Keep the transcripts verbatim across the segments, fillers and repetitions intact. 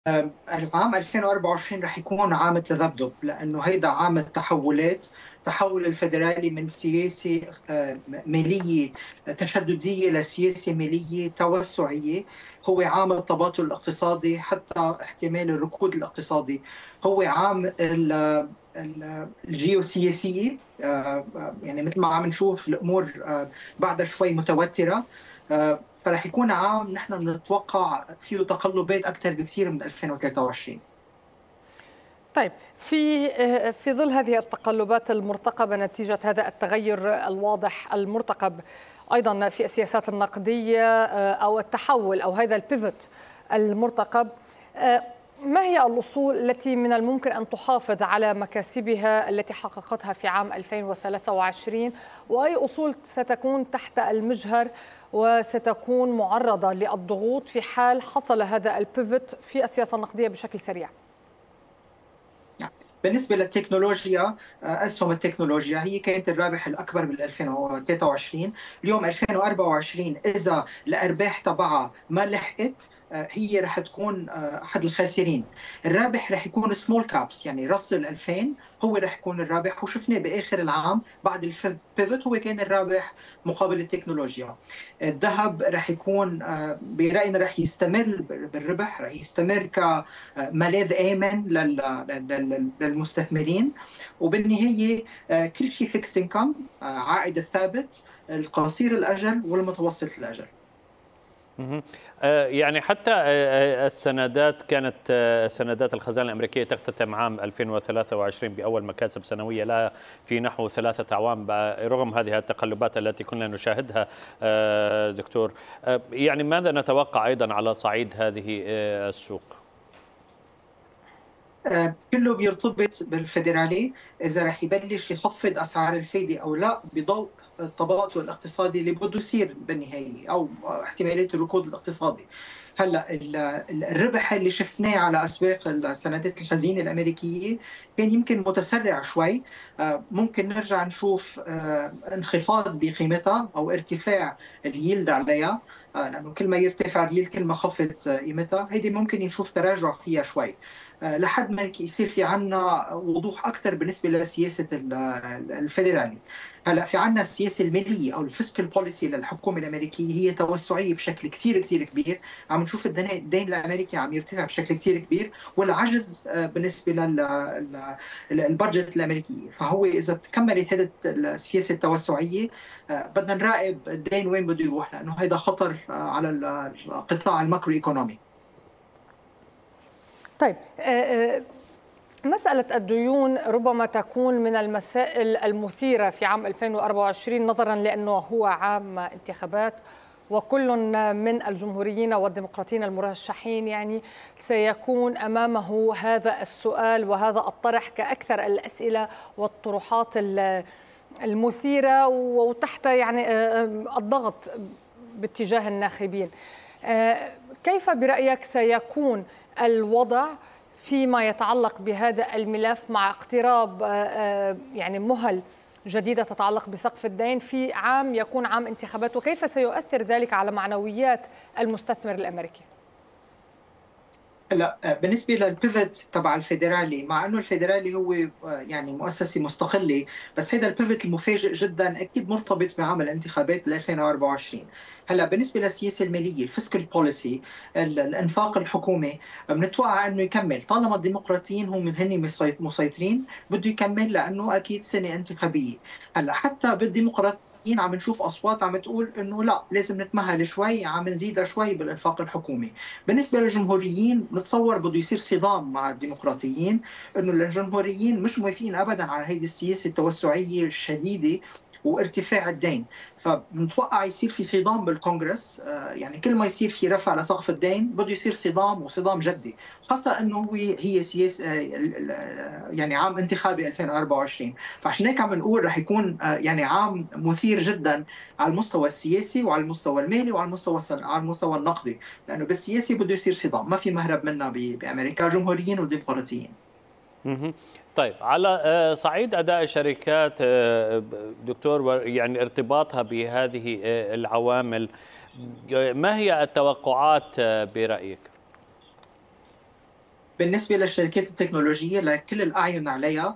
العام ألفين وأربعة وعشرين رح يكون عام تذبذب، لأنه هيدا عام التحولات. تحول الفيدرالي من سياسة آه، مالية تشددية لسياسة مالية توسعية. هو عام التباطؤ الاقتصادي، حتى احتمال الركود الاقتصادي. هو عام ال- ال- الجيوسياسية. آه، آه، يعني مثل ما عم نشوف الأمور آه، بعدها شوي متوترة. آه، فرح يكون عام نحن بنتوقع فيه تقلبات اكثر بكثير من ألفين وثلاثة وعشرين. طيب، في في ظل هذه التقلبات المرتقبة نتيجة هذا التغير الواضح المرتقب أيضا في السياسات النقدية، أو التحول أو هذا البيفوت المرتقب، ما هي الأصول التي من الممكن أن تحافظ على مكاسبها التي حققتها في عام ألفين وثلاثة وعشرين، وأي أصول ستكون تحت المجهر وستكون معرضة للضغوط في حال حصل هذا البيفوت في السياسة النقدية بشكل سريع؟ بالنسبة للتكنولوجيا، آه، أسهم التكنولوجيا هي كانت الرابح الأكبر بال ألفين وثلاثة وعشرين. اليوم ألفين وأربعة وعشرين إذا الأرباح تبعها ما لحقت، آه، هي رح تكون آه، أحد الخاسرين. الرابح رح يكون سمول كابس، يعني رص ألفين هو رح يكون الرابح، وشفنا بآخر العام بعد البيفوت هو كان الرابح مقابل التكنولوجيا. الذهب رح يكون آه، برأينا رح يستمر بالربح، رح يستمر كملاذ آمن لل- لل- للمستثمرين. وبالنهاية آه، كل شيء فيكس انكم، عائد الثابت القصير الأجل والمتوسط الأجل. مهم. آه، يعني حتى آه، آه، السندات كانت آه، سندات الخزانة الأمريكية تختتم عام ألفين وثلاثة وعشرين بأول مكاسب سنوية لها في نحو ثلاثة أعوام، رغم هذه التقلبات التي كنا نشاهدها. آه، دكتور، آه، يعني ماذا نتوقع أيضا على صعيد هذه آه، السوق؟ آه، كله بيرتبط بالفيدرالي، اذا رح يبلش يخفض اسعار الفايده او لا، بضوء التباطؤ الاقتصادي اللي بده يصير بالنهايه، او احتماليه الركود الاقتصادي. هلا ال- ال- الربح اللي شفناه على اسواق السندات الخزينه الامريكيه كان يمكن متسرع شوي. آه، ممكن نرجع نشوف آه، انخفاض بقيمتها او ارتفاع اليلد عليها. آه، لانه كل ما يرتفع اليلد كل ما خفت آه، قيمتها. هيدي ممكن نشوف تراجع فيها شوي آه، لحد ما يصير في عنا وضوح اكثر بالنسبه لسياسه ال- الفيدرالي. هلا في عنا السياسه الماليه او الفيسكال بوليسي للحكومه الامريكيه هي توسعيه بشكل كثير كثير كبير. عم نشوف الدين الدين الامريكي عم يرتفع بشكل كثير كبير، والعجز آه، بالنسبه للبادجت الامريكيه. فهو اذا كملت هذه السياسه التوسعيه، آه، بدنا نراقب الدين وين بده يروح، لانه هذا خطر آه، على القطاع الماكرو ايكونومي. طيب، آه، آه، مسألة الديون ربما تكون من المسائل المثيرة في عام ألفين وأربعة وعشرين، نظرا لأنه هو عام انتخابات، وكل من الجمهوريين والديمقراطيين المرشحين يعني سيكون أمامه هذا السؤال وهذا الطرح كأكثر الأسئلة والطروحات المثيرة، وتحت يعني آه، آه، الضغط باتجاه الناخبين. آه، كيف برأيك سيكون الوضع فيما يتعلق بهذا الملف مع اقتراب آه، آه، يعني مهل جديدة تتعلق بسقف الدين في عام يكون عام انتخابات، وكيف سيؤثر ذلك على معنويات المستثمر الأمريكي؟ هلا آه، بالنسبه للبيفت تبع الفيدرالي، مع انه الفيدرالي هو آه، يعني مؤسسه مستقله، بس هذا البيفت المفاجئ جدا اكيد مرتبط بعمل الانتخابات ب ألفين وأربعة وعشرين. هلا بالنسبه للسياسه الماليه، الفيسكال بوليسي، الانفاق الحكومي، بنتوقع انه يكمل طالما الديمقراطيين هم من هن مسيط- مسيطرين. بده يكمل لانه اكيد سنه انتخابيه. هلا حتى بالديمقراطيين عم نشوف اصوات عم تقول انه لا، لازم نتمهل شوي، عم نزيد شوي بالانفاق الحكومي. بالنسبة للجمهوريين نتصور بده يصير صدام مع الديمقراطيين، انه الجمهوريين مش موافقين ابدا على هيدي السياسة التوسعية الشديدة وارتفاع الدين. فبنتوقع يصير في صدام بالكونغرس. آه، يعني كل ما يصير في رفع لسقف الدين بده يصير صدام، وصدام جدي، خاصة انه هو هي سياسة آه، آه، يعني عام انتخابي ألفين وأربعة وعشرين. فعشان هيك عم نقول رح يكون آه، يعني عام مثير جدا على المستوى السياسي وعلى المستوى المالي وعلى المستوى على المستوى النقدي. لانه بالسياسي بده يصير صدام، ما في مهرب منها بامريكا، جمهوريين وديمقراطيين. مهم. طيب، على آه، صعيد أداء الشركات آه، دكتور، يعني ارتباطها بهذه آه، العوامل، ما هي التوقعات آه، برأيك؟ بالنسبة للشركات التكنولوجية لكل الأعين عليها،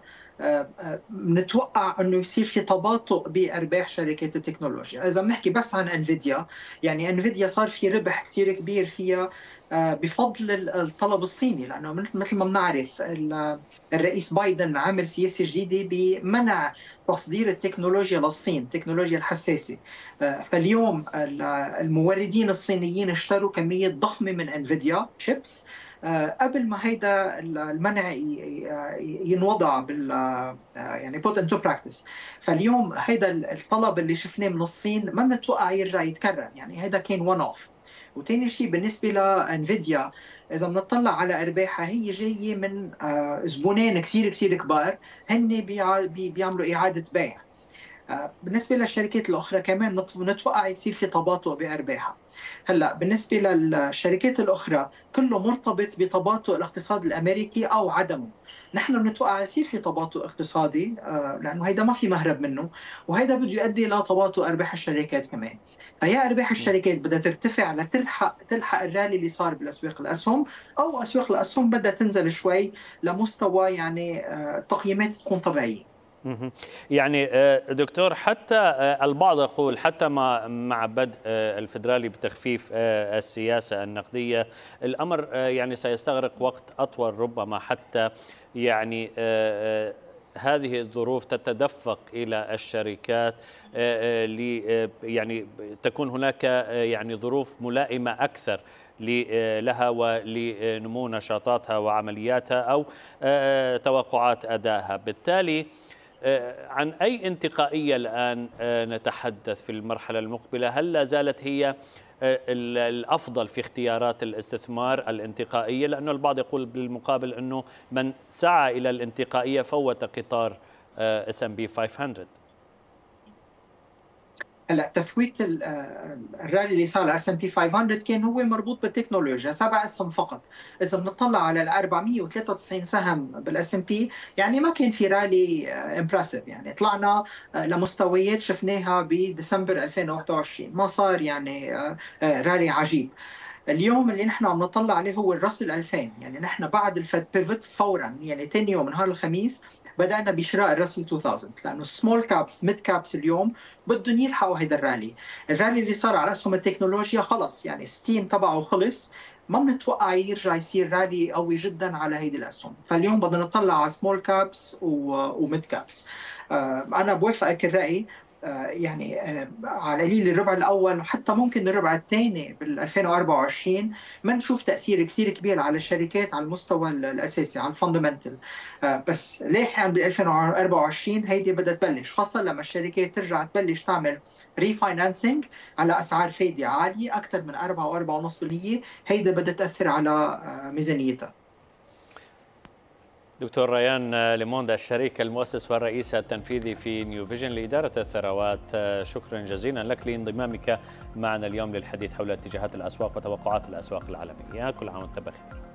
بنتوقع انه يصير في تباطؤ بارباح شركات التكنولوجيا. اذا بنحكي بس عن انفيديا، يعني انفيديا صار في ربح كثير كبير فيها بفضل الطلب الصيني، لانه مثل ما بنعرف الرئيس بايدن عامل سياسه جديده بمنع تصدير التكنولوجيا للصين، التكنولوجيا الحساسه. فاليوم الموردين الصينيين اشتروا كميه ضخمه من انفيديا شيبس قبل ما هيدا المنع ينوضع بال يعني put into practice. فاليوم هيدا الطلب اللي شفناه من الصين ما بنتوقع يرجع يتكرر، يعني هيدا كان وان اوف. وتاني شيء بالنسبه لانفيديا، اذا بنطلع على ارباحها هي جايه من زبونين كثير كثير كبار هن بيعملوا اعاده بيع. بالنسبة للشركات الأخرى كمان نتوقع يصير في تباطؤ بأرباحها. هلا بالنسبة للشركات الأخرى كله مرتبط بتباطؤ الاقتصاد الأمريكي أو عدمه. نحن بنتوقع يصير في تباطؤ اقتصادي لأنه هيدا ما في مهرب منه، وهيدا بده يؤدي لتباطؤ أرباح الشركات كمان. فيا أرباح الشركات بدها ترتفع لتلحق تلحق الرالي اللي صار بالأسواق الأسهم، أو أسواق الأسهم بدها تنزل شوي لمستوى يعني التقييمات تكون طبيعية. يعني دكتور، حتى البعض يقول حتى ما مع بدء الفيدرالي بتخفيف السياسة النقدية الأمر يعني سيستغرق وقت أطول ربما، حتى يعني هذه الظروف تتدفق إلى الشركات ل يعني تكون هناك يعني ظروف ملائمة أكثر لها ولنمو نشاطاتها وعملياتها أو توقعات أدائها. بالتالي عن أي انتقائية الآن نتحدث في المرحلة المقبلة؟ هل لا زالت هي الأفضل في اختيارات الاستثمار الانتقائية؟ لأنه البعض يقول بالمقابل أنه من سعى إلى الانتقائية فوت قطار إس أند بي خمسمئة. هلا تفويت الرالي اللي صار على اس ام بي خمسمئة كان هو مربوط بالتكنولوجيا، سبع اسهم فقط. اذا بنطلع على ال أربعمئة وثلاثة وتسعين سهم بالاس ام بي يعني ما كان في رالي امبرسيف، يعني طلعنا لمستويات شفناها بديسمبر ألفين وواحد وعشرين، ما صار يعني رالي عجيب. اليوم اللي نحن عم نطلع عليه هو الراسل ألفين، يعني نحن بعد الفد بيفت فورا يعني ثاني يوم نهار الخميس بدأنا بشراء الراسل ألفين، لأنه السمول كابس ميد كابس اليوم بدهم يلحقوا هيدا الرالي. الرالي اللي صار على أسهم التكنولوجيا خلص يعني ستيم تبعه خلص، ما بنتوقع يرجع يصير رالي قوي جدا على هيدي الأسهم. فاليوم بدنا نطلع على سمول كابس وميد كابس. أنا بوافقك الرأي، يعني على قليل الربع الاول وحتى ممكن الربع الثاني بال ألفين وأربعة وعشرين ما نشوف تاثير كثير كبير على الشركات على المستوى الاساسي على الفاندمنتال. بس لاحقا بال ألفين وأربعة وعشرين هيدي بدها تبلش، خاصه لما الشركات ترجع تبلش تعمل ريفاينانسينج على اسعار فايده عاليه اكثر من أربعة وأربعة ونص بالمئة، هيدا بدها تاثر على ميزانيتها. دكتور ريان ليموندا، الشريك المؤسس والرئيس التنفيذي في نيو فيجن لإدارة الثروات، شكرا جزيلا لك لانضمامك معنا اليوم للحديث حول اتجاهات الأسواق وتوقعات الأسواق العالمية. كل عام وانت بخير.